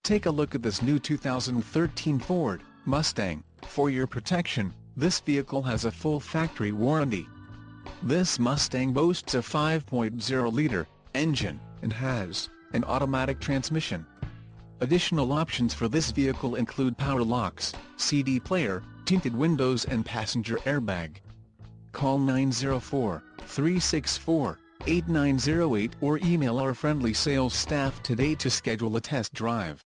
Take a look at this new 2013 Ford Mustang. For your protection, this vehicle has a full factory warranty. This Mustang boasts a 5.0-liter engine and has an automatic transmission. Additional options for this vehicle include power locks, CD player, tinted windows and passenger airbag. Call 904-364-8908 or email our friendly sales staff today to schedule a test drive.